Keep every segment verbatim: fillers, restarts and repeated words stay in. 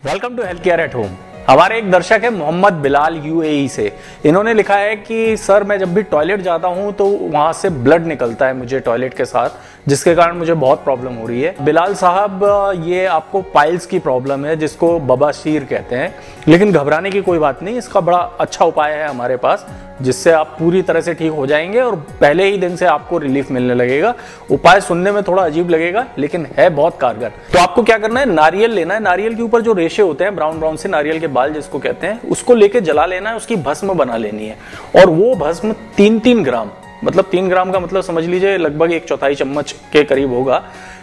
Welcome to health care at home. हमारे एक दर्शक है मोहम्मद बिलाल यूएई से। इन्होंने लिखा है कि सर मैं जब भी टॉयलेट जाता हूं तो वहां से ब्लड निकलता है मुझे टॉयलेट के साथ, जिसके कारण मुझे बहुत प्रॉब्लम हो रही है। बिलाल साहब, ये आपको पाइल्स की प्रॉब्लम है जिसको बवासीर कहते हैं, लेकिन घबराने की कोई बात नहीं। इसका बड़ा अच्छा उपाय है हमारे पास, जिससे आप पूरी तरह से ठीक हो जाएंगे और पहले ही दिन से आपको रिलीफ मिलने लगेगा। उपाय सुनने में थोड़ा अजीब लगेगा लेकिन है बहुत कारगर। तो आपको क्या करना है, नारियल लेना है। नारियल के ऊपर जो रेशे होते हैं, ब्राउन ब्राउन से नारियल के बाल जिसको कहते हैं, उसको लेके जला लेना है, उसकी भस्म बना लेनी है। और वो भस्म तीन तीन ग्राम, मतलब तीन ग्राम का मतलब समझ लीजिए लगभग एक चौथाई चम्मच के करीब होगा,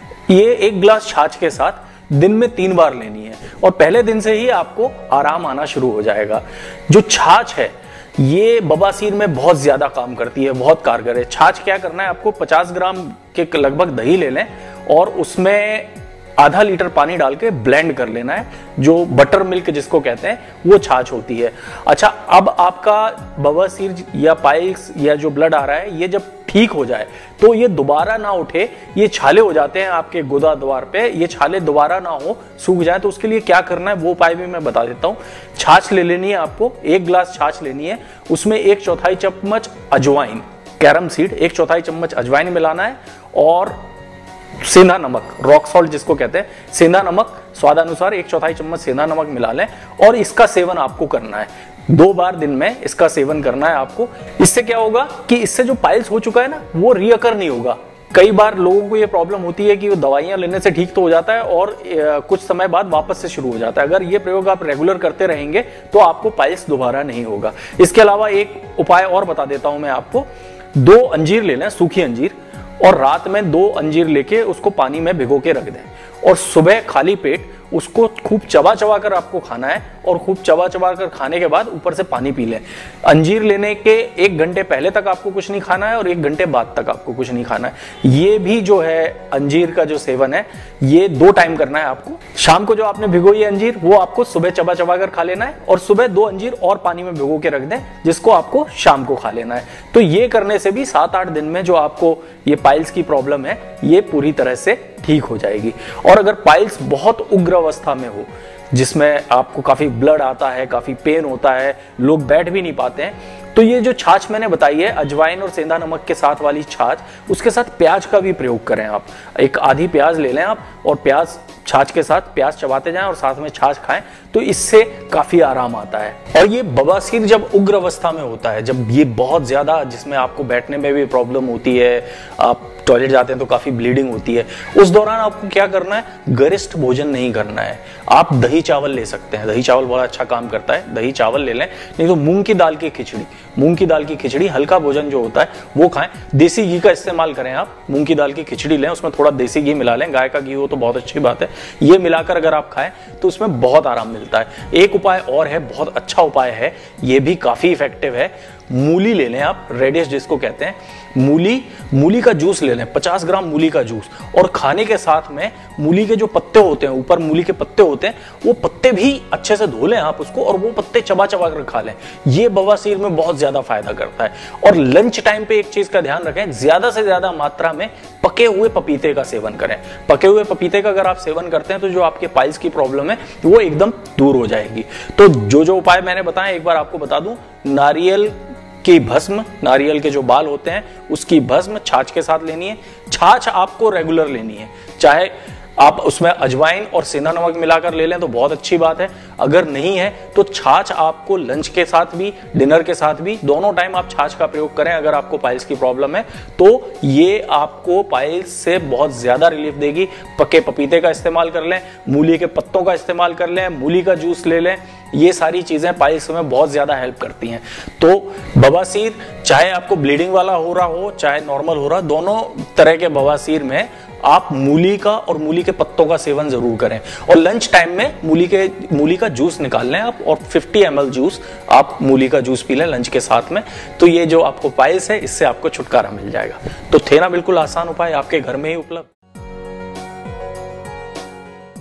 ये एक गिलास छाछ के साथ दिन में तीन बार लेनी है। और पहले दिन से ही आपको आराम आना शुरू हो जाएगा। जो छाछ है ये बवासीर में बहुत ज्यादा काम करती है, बहुत कारगर है। छाछ क्या करना है, आपको पचास ग्राम के लगभग दही ले लें और उसमें आधा लीटर पानी डाल के ब्लेंड कर लेना है। जो बटर मिल्क जिसको कहते हैं वो छाछ होती है। अच्छा, अब आपका बवासीर या पाइल्स या जो ब्लड आ रहा है ये जब ठीक हो जाए तो ये दोबारा ना उठे, ये छाले हो जाते हैं आपके गुदा द्वार पे, ये छाले दोबारा ना हो, सूख जाए, तो उसके लिए क्या करना है वो उपाय भी मैं बता देता हूँ। छाछ ले लेनी है आपको, एक गिलास छाछ लेनी है, उसमें एक चौथाई चम्मच अजवाइन, कैरम सीड, एक चौथाई चम्मच अजवाइन मिलाना है और सेंधा नमक, रॉक सॉल्ट जिसको कहते हैं, सेंधा नमक स्वादानुसार एक चौथाई चम्मच सेंधा नमक मिला लें और इसका सेवन आपको करना है। दो बार दिन में इसका सेवन करना है आपको। इससे क्या होगा कि इससे जो पाइल्स हो चुका है ना वो रिअकर नहीं होगा। कई बार लोगों को ये प्रॉब्लम होती है कि वो दवाइयां लेने से ठीक तो हो जाता है और कुछ समय बाद वापस से शुरू हो जाता है। अगर ये प्रयोग आप रेगुलर करते रहेंगे तो आपको पाइल्स दोबारा नहीं होगा। इसके अलावा एक उपाय और बता देता हूं मैं आपको। दो अंजीर ले लें, सूखी अंजीर, और रात में दो अंजीर लेके उसको पानी में भिगो के रख दें और सुबह खाली पेट उसको खूब चबा चबा कर आपको खाना है और खूब चबा चबा कर खाने के बाद ऊपर से पानी पी लें। अंजीर लेने के एक घंटे पहले तक आपको कुछ नहीं खाना है और एक घंटे बाद तक आपको कुछ नहीं खाना है। ये भी जो है अंजीर का जो सेवन है ये दो टाइम करना है आपको। शाम को जो आपने भिगोई है अंजीर वो आपको सुबह चबा चबा कर खा लेना है और सुबह दो अंजीर और पानी में भिगो के रख दें, जिसको आपको शाम को खा लेना है। तो ये करने से भी सात आठ दिन में जो आपको ये पाइल्स की प्रॉब्लम है ये पूरी तरह से ठीक हो जाएगी। और अगर पाइल्स बहुत उग्र अवस्था में हो, जिसमें आपको काफी ब्लड आता है, काफी पेन होता है, लोग बैठ भी नहीं पाते हैं, तो ये जो छाछ मैंने बताई है अजवाइन और सेंधा नमक के साथ वाली छाछ, उसके साथ प्याज का भी प्रयोग करें आप। एक आधी प्याज ले लें आप और प्याज छाछ के साथ प्याज चबाते जाएं और साथ में छाछ खाएं, तो इससे काफी आराम आता है। और ये बवासीर जब उग्र अवस्था में होता है, जब ये बहुत ज्यादा, जिसमें आपको बैठने में भी प्रॉब्लम होती है, आप टॉयलेट जाते हैं तो काफी ब्लीडिंग होती है, उस दौरान आपको क्या करना है, गरिष्ठ भोजन नहीं करना है। आप दही चावल ले सकते हैं, दही चावल बड़ा अच्छा काम करता है, दही चावल ले लें। नहीं तो मूंग की दाल की खिचड़ी, मूंग की दाल की खिचड़ी, हल्का भोजन जो होता है वो खाएं। देसी घी का इस्तेमाल करें आप। मूंग की दाल की खिचड़ी लें, उसमें थोड़ा देसी घी मिला लें, गाय का घी हो तो बहुत अच्छी बात है। ये मिलाकर अगर आप खाएं तो उसमें बहुत आराम मिलता है। एक उपाय और है, बहुत अच्छा उपाय है, ये भी काफी इफेक्टिव है। मूली ले लें आप, रेडिश जिसको कहते हैं, मूली मूली का जूस ले लें, पचास ग्राम मूली का जूस, और खाने के साथ में मूली के जो पत्ते होते हैं, ऊपर मूली के पत्ते होते हैं, वो पत्ते भी अच्छे से धो लें आप उसको और वो पत्ते चबा चबा कर खा लें। ये बवासीर में बहुत ज्यादा फायदा करता है। और लंच टाइम पे एक चीज का ध्यान रखें, ज्यादा से ज्यादा मात्रा में पके हुए पपीते का सेवन करें। पके हुए पपीते का अगर आप सेवन करते हैं तो जो आपके पाइल्स की प्रॉब्लम है वो एकदम दूर हो जाएगी। तो जो जो उपाय मैंने बताए एक बार आपको बता दूं। नारियल की भस्म, नारियल के जो बाल होते हैं उसकी भस्म छाछ के साथ लेनी है। छाछ आपको रेगुलर लेनी है, चाहे आप उसमें अजवाइन और सेंधा नमक मिलाकर ले लें तो बहुत अच्छी बात है। अगर नहीं है तो छाछ आपको लंच के साथ भी, डिनर के साथ भी, दोनों टाइम आप छाछ का प्रयोग करें। अगर आपको पाइल्स की प्रॉब्लम है तो ये आपको पाइल्स से बहुत ज्यादा रिलीफ देगी। पके पपीते का इस्तेमाल कर लें, मूली के पत्तों का इस्तेमाल कर लें, मूली का जूस ले लें, ये सारी चीजें पाइल्स में बहुत ज्यादा हेल्प करती हैं। तो बवासीर, चाहे आपको ब्लीडिंग वाला हो रहा हो चाहे नॉर्मल हो रहा, दोनों तरह के बवासीर में आप मूली का और मूली के पत्तों का सेवन जरूर करें। और लंच टाइम में मूली के मूली का जूस निकाल लें आप और पचास एम एल जूस आप मूली का जूस पी लें लंच के साथ में। तो ये जो आपको पाइल्स है इससे आपको छुटकारा मिल जाएगा। तो थे ना बिल्कुल आसान उपाय, आपके घर में ही उपलब्ध।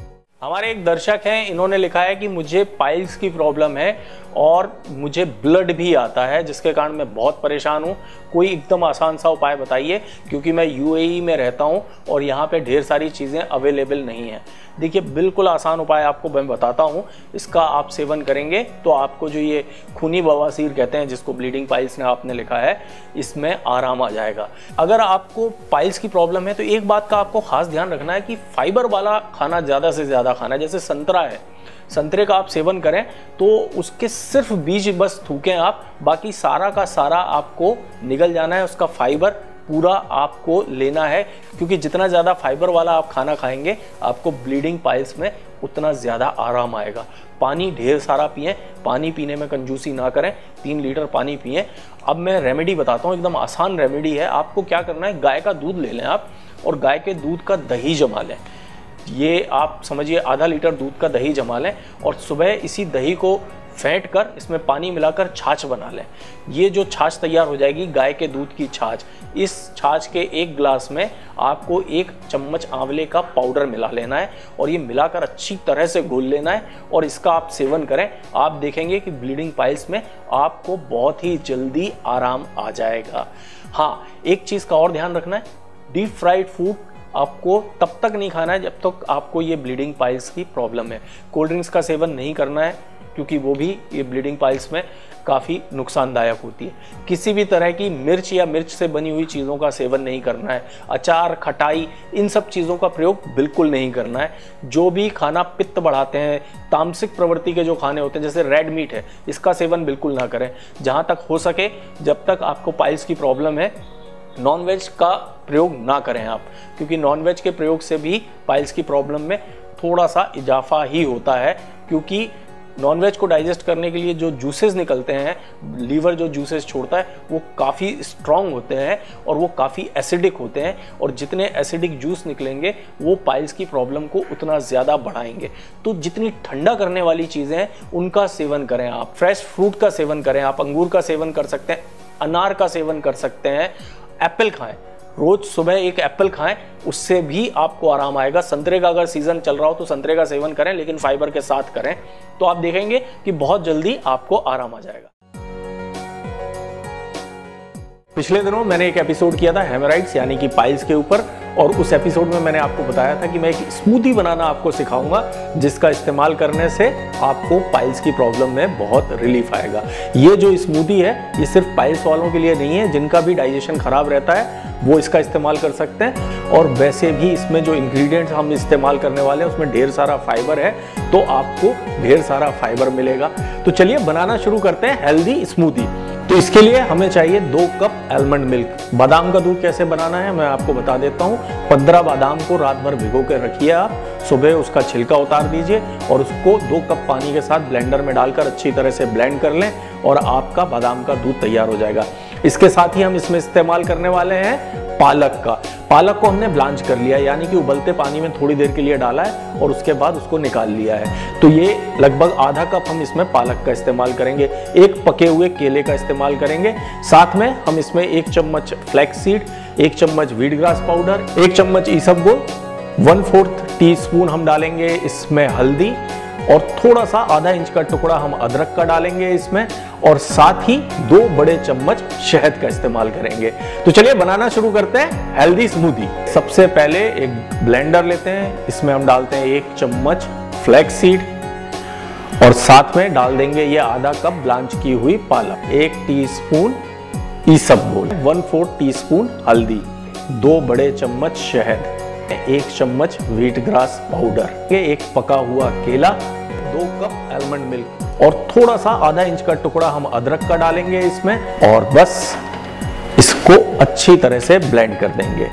हमारे एक दर्शक हैं, इन्होंने लिखा है कि मुझे पाइल्स की प्रॉब्लम है और मुझे ब्लड भी आता है, जिसके कारण मैं बहुत परेशान हूँ। कोई एकदम आसान सा उपाय बताइए, क्योंकि मैं यूएई में रहता हूँ और यहाँ पे ढेर सारी चीज़ें अवेलेबल नहीं हैं। देखिए, बिल्कुल आसान उपाय आपको मैं बताता हूँ। इसका आप सेवन करेंगे तो आपको जो ये खूनी बवासीर कहते हैं, जिसको ब्लीडिंग पाइल्स ने आपने लिखा है, इसमें आराम आ जाएगा। अगर आपको पाइल्स की प्रॉब्लम है तो एक बात का आपको खास ध्यान रखना है कि फाइबर वाला खाना ज़्यादा से ज़्यादा खाना है। जैसे संतरा है, संतरे का आप सेवन करें तो उसके सिर्फ बीज बस थूकें आप, बाकी सारा का सारा आपको निगल जाना है, उसका फाइबर पूरा आपको लेना है, क्योंकि जितना ज़्यादा फाइबर वाला आप खाना खाएंगे आपको ब्लीडिंग पाइल्स में उतना ज़्यादा आराम आएगा। पानी ढेर सारा पिएं, पानी पीने में कंजूसी ना करें, तीन लीटर पानी पिएं। अब मैं रेमेडी बताता हूँ, एकदम आसान रेमेडी है। आपको क्या करना है, गाय का दूध ले लें आप और गाय के दूध का दही जमा लें। ये आप समझिए आधा लीटर दूध का दही जमा लें और सुबह इसी दही को फेंट कर इसमें पानी मिलाकर छाछ बना लें। ये जो छाछ तैयार हो जाएगी, गाय के दूध की छाछ, इस छाछ के एक गिलास में आपको एक चम्मच आंवले का पाउडर मिला लेना है और ये मिलाकर अच्छी तरह से घोल लेना है और इसका आप सेवन करें। आप देखेंगे कि ब्लीडिंग पाइल्स में आपको बहुत ही जल्दी आराम आ जाएगा। हाँ, एक चीज़ का और ध्यान रखना है, डीप फ्राइड फूड आपको तब तक नहीं खाना है जब तक आपको ये ब्लीडिंग पाइल्स की प्रॉब्लम है। कोल्ड ड्रिंक्स का सेवन नहीं करना है, क्योंकि वो भी ये ब्लीडिंग पाइल्स में काफ़ी नुकसानदायक होती है। किसी भी तरह की मिर्च या मिर्च से बनी हुई चीज़ों का सेवन नहीं करना है। अचार, खटाई, इन सब चीज़ों का प्रयोग बिल्कुल नहीं करना है। जो भी खाना पित्त बढ़ाते हैं, तामसिक प्रवृत्ति के जो खाने होते हैं, जैसे रेड मीट है, इसका सेवन बिल्कुल ना करें। जहाँ तक हो सके, जब तक आपको पाइल्स की प्रॉब्लम है, नॉनवेज का प्रयोग ना करें आप, क्योंकि नॉनवेज के प्रयोग से भी पाइल्स की प्रॉब्लम में थोड़ा सा इजाफा ही होता है। क्योंकि नॉनवेज को डाइजेस्ट करने के लिए जो जूसेस निकलते हैं, लीवर जो जूसेस छोड़ता है, वो काफ़ी स्ट्रॉन्ग होते हैं और वो काफ़ी एसिडिक होते हैं, और जितने एसिडिक जूस निकलेंगे वो पाइल्स की प्रॉब्लम को उतना ज़्यादा बढ़ाएंगे। तो जितनी ठंडा करने वाली चीज़ें हैं उनका सेवन करें आप। फ्रेश फ्रूट का सेवन करें आप, अंगूर का सेवन कर सकते हैं, अनार का सेवन कर सकते हैं, एप्पल खाएं, रोज सुबह एक एप्पल खाएं, उससे भी आपको आराम आएगा। संतरे का अगर सीजन चल रहा हो तो संतरे का सेवन करें, लेकिन फाइबर के साथ करें, तो आप देखेंगे कि बहुत जल्दी आपको आराम आ जाएगा। पिछले दिनों मैंने एक एपिसोड किया था हेमोराइड्स यानी कि पाइल्स के ऊपर, और उस एपिसोड में मैंने आपको बताया था कि मैं एक स्मूदी बनाना आपको सिखाऊंगा, जिसका इस्तेमाल करने से आपको पाइल्स की प्रॉब्लम में बहुत रिलीफ आएगा। ये जो स्मूदी है, ये सिर्फ पाइल्स वालों के लिए नहीं है, जिनका भी डाइजेशन खराब रहता है वो इसका इस्तेमाल कर सकते हैं। और वैसे भी इसमें जो इंग्रेडिएंट्स हम इस्तेमाल करने वाले हैं उसमें ढेर सारा फाइबर है, तो आपको ढेर सारा फाइबर मिलेगा। तो चलिए बनाना शुरू करते हैं हेल्दी स्मूदी। तो इसके लिए हमें चाहिए दो कप आलमंड मिल्क। बादाम का दूध कैसे बनाना है मैं आपको बता देता हूँ। पंद्रह बादाम को रात भर भिगो कर रखिए आप, सुबह उसका छिलका उतार दीजिए और उसको दो कप पानी के साथ ब्लेंडर में डालकर अच्छी तरह से ब्लेंड कर लें और आपका बादाम का दूध तैयार हो जाएगा। इसके साथ ही हम इसमें इस्तेमाल करने वाले हैं पालक का। पालक को हमने ब्लांच कर लिया, यानी कि उबलते पानी में थोड़ी देर के लिए डाला है और उसके बाद उसको निकाल लिया है। तो ये लगभग आधा कप हम इसमें पालक का इस्तेमाल करेंगे। एक पके हुए केले का इस्तेमाल करेंगे। साथ में हम इसमें एक चम्मच फ्लैक्स सीड, एक चम्मच व्हीट ग्रास पाउडर, एक चम्मच इसबगोल, वन फोर्थ टी स्पून हम डालेंगे इसमें हल्दी, और थोड़ा सा आधा इंच का टुकड़ा हम अदरक का डालेंगे इसमें, और साथ ही दो बड़े चम्मच शहद का इस्तेमाल करेंगे। तो चलिए बनाना शुरू करते हैं हेल्दी स्मूदी। सबसे पहले एक ब्लेंडर लेते हैं, इसमें हम डालते हैं एक चम्मच फ्लैक्स सीड और साथ में डाल देंगे ये आधा कप ब्लांच की हुई पालक, एक टीस्पून इसबगोल, वन फोर्थ टीस्पून हल्दी, दो बड़े चम्मच शहद, एक चम्मच व्हीट ग्रास पाउडर, एक पका हुआ केला, दो कप आलमंड मिल्क और थोड़ा सा आधा इंच का टुकड़ा हम अदरक का डालेंगे इसमें, और बस इसको अच्छी तरह से ब्लेंड कर देंगे।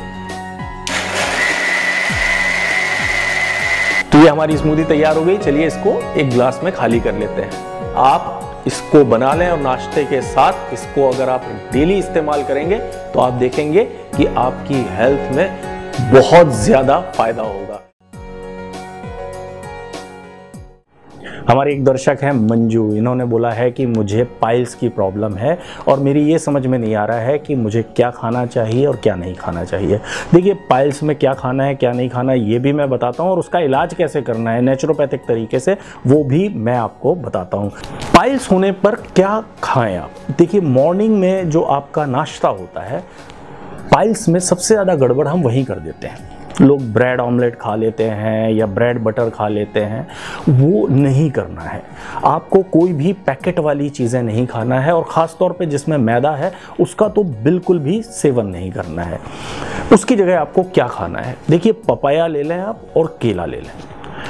तो ये हमारी स्मूदी तैयार हो गई। चलिए इसको एक गिलास में खाली कर लेते हैं। आप इसको बना लें और नाश्ते के साथ इसको अगर आप डेली इस्तेमाल करेंगे तो आप देखेंगे कि आपकी हेल्थ में बहुत ज्यादा फायदा होगा। हमारे एक दर्शक हैं मंजू, इन्होंने बोला है कि मुझे पाइल्स की प्रॉब्लम है और मेरी ये समझ में नहीं आ रहा है कि मुझे क्या खाना चाहिए और क्या नहीं खाना चाहिए। देखिए, पाइल्स में क्या खाना है क्या नहीं खाना है ये भी मैं बताता हूँ और उसका इलाज कैसे करना है नेचुरोपैथिक तरीके से वो भी मैं आपको बताता हूँ। पाइल्स होने पर क्या खाएं आप? देखिए, मॉर्निंग में जो आपका नाश्ता होता है, पाइल्स में सबसे ज़्यादा गड़बड़ हम वहीं कर देते हैं। लोग ब्रेड ऑमलेट खा लेते हैं या ब्रेड बटर खा लेते हैं, वो नहीं करना है। आपको कोई भी पैकेट वाली चीज़ें नहीं खाना है और ख़ास तौर पे जिसमें मैदा है उसका तो बिल्कुल भी सेवन नहीं करना है। उसकी जगह आपको क्या खाना है? देखिए, पपाया ले लें आप और केला ले लें।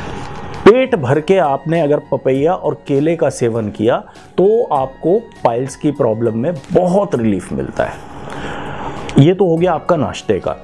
पेट भर के आपने अगर पपैया और केले का सेवन किया तो आपको पाइल्स की प्रॉब्लम में बहुत रिलीफ मिलता है। ये तो हो गया आपका नाश्ते का।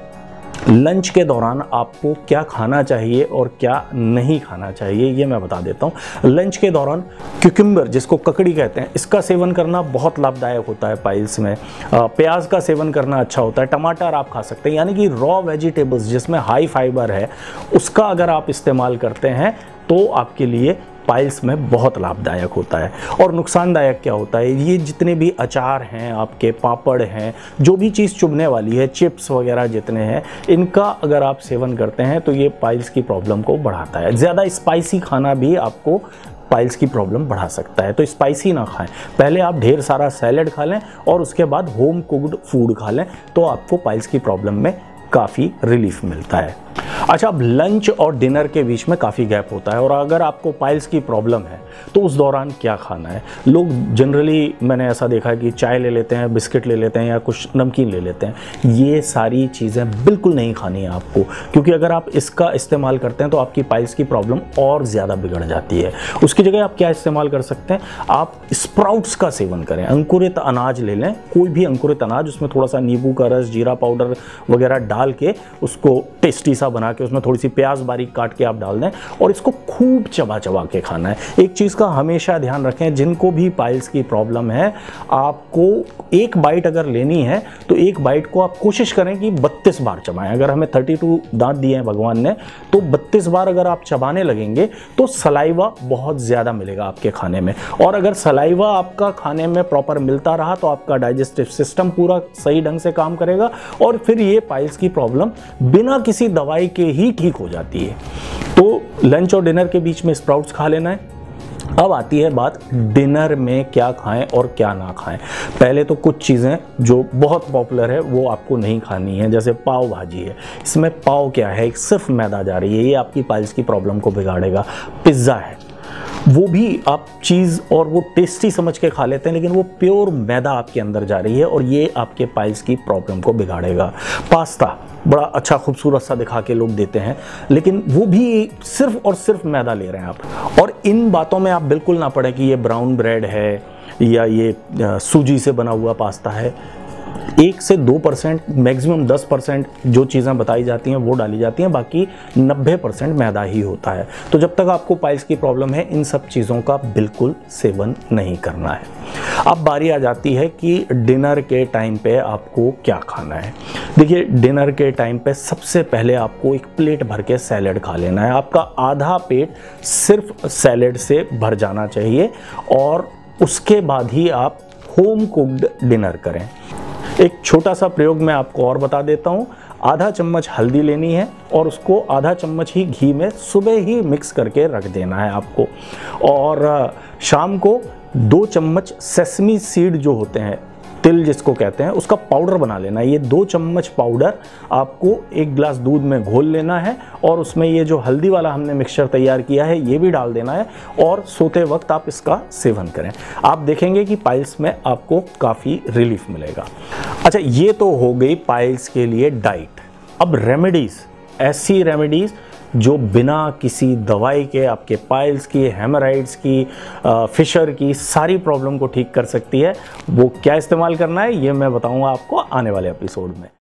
लंच के दौरान आपको क्या खाना चाहिए और क्या नहीं खाना चाहिए ये मैं बता देता हूँ। लंच के दौरान क्यूकम्बर, जिसको ककड़ी कहते हैं, इसका सेवन करना बहुत लाभदायक होता है पाइल्स में। प्याज का सेवन करना अच्छा होता है। टमाटर आप खा सकते हैं, यानी कि रॉ वेजिटेबल्स जिसमें हाई फाइबर है उसका अगर आप इस्तेमाल करते हैं तो आपके लिए पाइल्स में बहुत लाभदायक होता है। और नुकसानदायक क्या होता है? ये जितने भी अचार हैं, आपके पापड़ हैं, जो भी चीज़ चुभने वाली है, चिप्स वगैरह जितने हैं, इनका अगर आप सेवन करते हैं तो ये पाइल्स की प्रॉब्लम को बढ़ाता है। ज़्यादा स्पाइसी खाना भी आपको पाइल्स की प्रॉब्लम बढ़ा सकता है, तो स्पाइसी ना खाएं। पहले आप ढेर सारा सैलेड खा लें और उसके बाद होम कुक्ड फूड खा लें तो आपको पाइल्स की प्रॉब्लम में काफ़ी रिलीफ मिलता है। अच्छा, अब लंच और डिनर के बीच में काफ़ी गैप होता है और अगर आपको पाइल्स की प्रॉब्लम है तो उस दौरान क्या खाना है? लोग जनरली, मैंने ऐसा देखा है कि चाय ले लेते हैं, बिस्किट ले लेते हैं या कुछ नमकीन ले लेते हैं। ये सारी चीज़ें बिल्कुल नहीं खानी है आपको, क्योंकि अगर आप इसका इस्तेमाल करते हैं तो आपकी पाइल्स की प्रॉब्लम और ज़्यादा बिगड़ जाती है। उसकी जगह आप क्या इस्तेमाल कर सकते हैं? आप स्प्राउट्स का सेवन करें। अंकुरित अनाज ले लें, कोई भी अंकुरित अनाज, उसमें थोड़ा सा नींबू का रस, जीरा पाउडर वगैरह डाल के उसको टेस्टी सा बना के उसमें थोड़ी सी प्याज बारीक काट के आप डाल दें और इसको खूब चबा चबा के खाना है। एक चीज़ का हमेशा ध्यान रखें, जिनको भी पाइल्स की प्रॉब्लम है, आपको एक बाइट अगर लेनी है तो एक बाइट को आप कोशिश करें कि बत्तीस बार चबाएं। अगर हमें बत्तीस दांत दिए हैं भगवान ने, तो बत्तीस बार अगर आप चबाने लगेंगे तो सलाइवा बहुत ज़्यादा मिलेगा आपके खाने में। और अगर सलाइवा आपका खाने में प्रॉपर मिलता रहा तो आपका डाइजेस्टिव सिस्टम पूरा सही ढंग से काम करेगा और फिर ये पाइल्स की प्रॉब्लम बिना किसी दवाई के ही ठीक हो जाती है। तो लंच और डिनर के बीच में स्प्राउट्स खा लेना है। अब आती है बात डिनर में क्या खाएं और क्या ना खाएं। पहले तो कुछ चीज़ें जो बहुत पॉपुलर है वो आपको नहीं खानी है, जैसे पाव भाजी है। इसमें पाव क्या है? सिर्फ मैदा जा रही है, ये आपकी पाइल्स की प्रॉब्लम को बिगाड़ेगा। पिज़्ज़ा है, वो भी आप चीज़ और वो टेस्टी समझ के खा लेते हैं, लेकिन वो प्योर मैदा आपके अंदर जा रही है और ये आपके पाइल्स की प्रॉब्लम को बिगाड़ेगा। पास्ता बड़ा अच्छा खूबसूरत सा दिखा के लोग देते हैं, लेकिन वो भी सिर्फ और सिर्फ मैदा ले रहे हैं आप। और इन बातों में आप बिल्कुल ना पड़े कि ये ब्राउन ब्रेड है या ये सूजी से बना हुआ पास्ता है। एक से दो परसेंट, मैक्सिमम दस परसेंट जो चीज़ें बताई जाती हैं वो डाली जाती हैं, बाकी नब्बे परसेंट मैदा ही होता है। तो जब तक आपको पाइल्स की प्रॉब्लम है, इन सब चीज़ों का बिल्कुल सेवन नहीं करना है। अब बारी आ जाती है कि डिनर के टाइम पे आपको क्या खाना है। देखिए, डिनर के टाइम पे सबसे पहले आपको एक प्लेट भर के सैलेड खा लेना है। आपका आधा पेट सिर्फ सैलेड से भर जाना चाहिए और उसके बाद ही आप होम कुक्ड डिनर करें। एक छोटा सा प्रयोग मैं आपको और बता देता हूँ। आधा चम्मच हल्दी लेनी है और उसको आधा चम्मच ही घी में सुबह ही मिक्स करके रख देना है आपको। और शाम को दो चम्मच सेसमी सीड जो होते हैं, तिल जिसको कहते हैं, उसका पाउडर बना लेना है। ये दो चम्मच पाउडर आपको एक गिलास दूध में घोल लेना है और उसमें ये जो हल्दी वाला हमने मिक्सचर तैयार किया है ये भी डाल देना है और सोते वक्त आप इसका सेवन करें। आप देखेंगे कि पाइल्स में आपको काफ़ी रिलीफ मिलेगा। अच्छा, ये तो हो गई पाइल्स के लिए डाइट। अब रेमेडीज़, ऐसी रेमेडीज़ जो बिना किसी दवाई के आपके पाइल्स की, हेमराइड्स की, फिशर की सारी प्रॉब्लम को ठीक कर सकती है। वो क्या इस्तेमाल करना है ये मैं बताऊंगा आपको आने वाले एपिसोड में।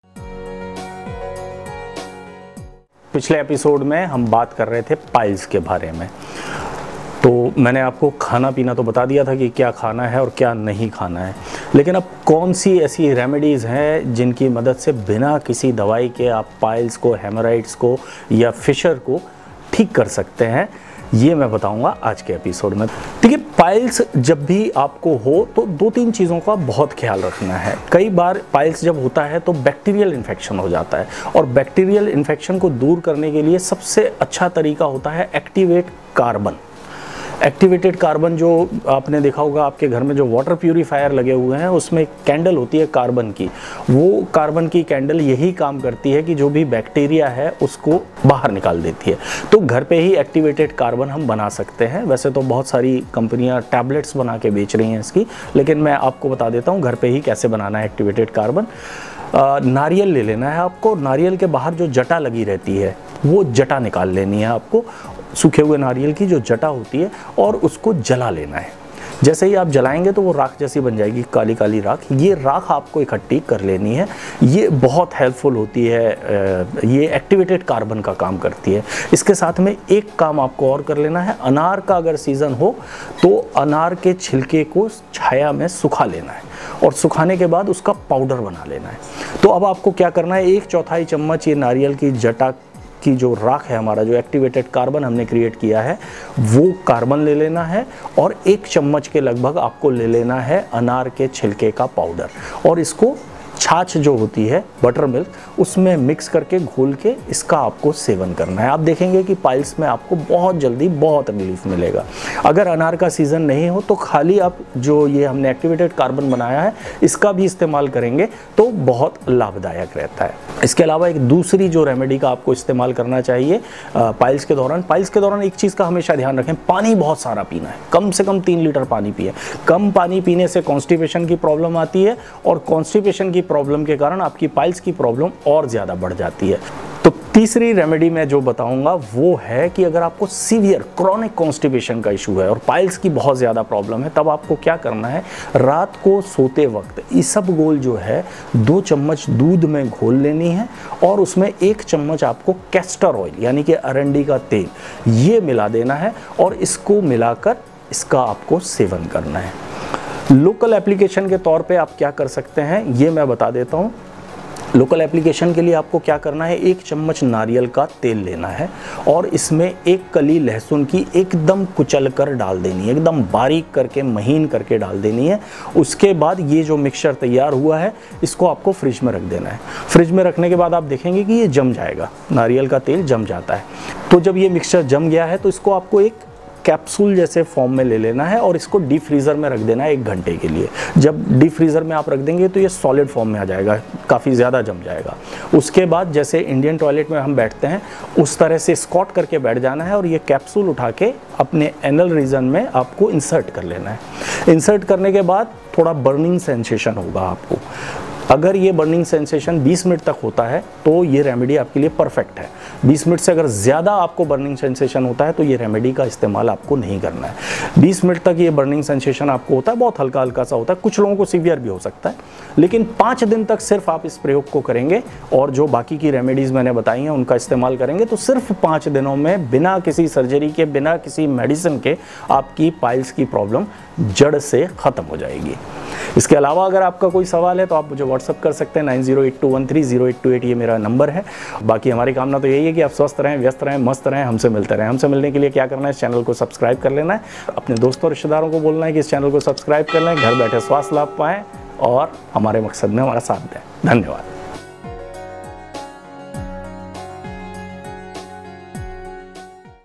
पिछले एपिसोड में हम बात कर रहे थे पाइल्स के बारे में, तो मैंने आपको खाना पीना तो बता दिया था कि क्या खाना है और क्या नहीं खाना है, लेकिन अब कौन सी ऐसी रेमेडीज़ हैं जिनकी मदद से बिना किसी दवाई के आप पाइल्स को, हेमराइड्स को या फिशर को ठीक कर सकते हैं। ये मैं बताऊंगा आज के एपिसोड में। देखिए, पाइल्स जब भी आपको हो तो दो तीन चीज़ों का बहुत ख्याल रखना है। कई बार पाइल्स जब होता है तो बैक्टीरियल इन्फेक्शन हो जाता है, और बैक्टीरियल इन्फेक्शन को दूर करने के लिए सबसे अच्छा तरीका होता है एक्टिवेट कार्बन। एक्टिवेटेड कार्बन जो आपने देखा होगा आपके घर में जो वाटर प्यूरीफायर लगे हुए हैं उसमें कैंडल होती है कार्बन की, वो कार्बन की कैंडल यही काम करती है कि जो भी बैक्टीरिया है उसको बाहर निकाल देती है। तो घर पे ही एक्टिवेटेड कार्बन हम बना सकते हैं। वैसे तो बहुत सारी कंपनियां टैबलेट्स बना के बेच रही हैं इसकी, लेकिन मैं आपको बता देता हूँ घर पे ही कैसे बनाना है एक्टिवेटेड कार्बन। नारियल ले लेना है आपको, नारियल के बाहर जो जटा लगी रहती है वो जटा निकाल लेनी है आपको, सूखे हुए नारियल की जो जटा होती है, और उसको जला लेना है। जैसे ही आप जलाएंगे तो वो राख जैसी बन जाएगी, काली काली राख। ये राख आपको इकट्ठी कर लेनी है, ये बहुत हेल्पफुल होती है, ये एक्टिवेटेड कार्बन का काम करती है। इसके साथ में एक काम आपको और कर लेना है, अनार का अगर सीज़न हो तो अनार के छिलके को छाया में सुखा लेना है, और सुखाने के बाद उसका पाउडर बना लेना है। तो अब आपको क्या करना है, एक चौथाई चम्मच ये नारियल की जटा की जो राख है, हमारा जो एक्टिवेटेड कार्बन हमने क्रिएट किया है, वो कार्बन ले लेना है, और एक चम्मच के लगभग आपको ले लेना है अनार के छिलके का पाउडर, और इसको छाछ जो होती है बटर मिल्क उसमें मिक्स करके घोल के इसका आपको सेवन करना है। आप देखेंगे कि पाइल्स में आपको बहुत जल्दी बहुत रिलीफ मिलेगा। अगर अनार का सीज़न नहीं हो तो खाली आप जो ये हमने एक्टिवेटेड कार्बन बनाया है इसका भी इस्तेमाल करेंगे तो बहुत लाभदायक रहता है। इसके अलावा एक दूसरी जो रेमेडी का आपको इस्तेमाल करना चाहिए पाइल्स के दौरान, पाइल्स के दौरान एक चीज़ का हमेशा ध्यान रखें, पानी बहुत सारा पीना है, कम से कम तीन लीटर पानी पिए। कम पानी पीने से कॉन्स्टिपेशन की प्रॉब्लम आती है, और कॉन्स्टिपेशन की प्रॉब्लम के कारण आपकी पाइल्स की प्रॉब्लम और ज़्यादा बढ़ जाती है। तो तीसरी रेमेडी मैं जो बताऊंगा वो है कि अगर आपको सीवियर क्रॉनिक कॉन्स्टिपेशन का इशू है और पाइल्स की बहुत ज़्यादा प्रॉब्लम है, तब आपको क्या करना है, रात को सोते वक्त इसबगोल जो है दो चम्मच दूध में घोल लेनी है, और उसमें एक चम्मच आपको कैस्टर ऑयल यानी कि अरंडी का तेल ये मिला देना है, और इसको मिलाकर इसका आपको सेवन करना है। लोकल एप्लीकेशन के तौर पे आप क्या कर सकते हैं ये मैं बता देता हूँ। लोकल एप्लीकेशन के लिए आपको क्या करना है, एक चम्मच नारियल का तेल लेना है, और इसमें एक कली लहसुन की एकदम कुचल कर डाल देनी है, एकदम बारीक करके महीन करके डाल देनी है। उसके बाद ये जो मिक्सचर तैयार हुआ है इसको आपको फ्रिज में रख देना है। फ्रिज में रखने के बाद आप देखेंगे कि ये जम जाएगा, नारियल का तेल जम जाता है। तो जब ये मिक्सचर जम गया है तो इसको आपको एक कैप्सूल जैसे फॉर्म में ले लेना है, और इसको डीप फ्रीज़र में रख देना है एक घंटे के लिए। जब डीप फ्रीज़र में आप रख देंगे तो ये सॉलिड फॉर्म में आ जाएगा, काफ़ी ज़्यादा जम जाएगा। उसके बाद जैसे इंडियन टॉयलेट में हम बैठते हैं उस तरह से स्क्वाट करके बैठ जाना है, और ये कैप्सूल उठा के अपने एनल रीजन में आपको इंसर्ट कर लेना है। इंसर्ट करने के बाद थोड़ा बर्निंग सेंसेशन होगा आपको। अगर ये बर्निंग सेंसेशन बीस मिनट तक होता है तो ये रेमेडी आपके लिए परफेक्ट है। बीस मिनट से अगर ज़्यादा आपको बर्निंग सेंसेशन होता है तो ये रेमेडी का इस्तेमाल आपको नहीं करना है। बीस मिनट तक ये बर्निंग सेंसेशन आपको होता है, बहुत हल्का हल्का सा होता है, कुछ लोगों को सीवियर भी हो सकता है, लेकिन पाँच दिन तक सिर्फ आप इस प्रयोग को करेंगे और जो बाकी की रेमेडीज़ मैंने बताई हैं उनका इस्तेमाल करेंगे तो सिर्फ पाँच दिनों में बिना किसी सर्जरी के, बिना किसी मेडिसिन के आपकी पाइल्स की प्रॉब्लम जड़ से ख़त्म हो जाएगी। इसके अलावा अगर आपका कोई सवाल है तो आप मुझे व्हाट्सअप कर सकते हैं, nine zero eight two one three zero eight two eight ये मेरा नंबर है। बाकी हमारी कामना तो यही है कि आप स्वस्थ रहें, व्यस्त रहें, मस्त रहें, हमसे मिलते रहें। हमसे मिलने के लिए क्या करना है, इस चैनल को सब्सक्राइब कर लेना है, अपने दोस्तों और रिश्तेदारों को बोलना है कि इस चैनल को सब्सक्राइब कर लें, घर बैठे स्वास्थ्य लाभ पाएँ और हमारे मकसद में हमारा साथ दें। धन्यवाद।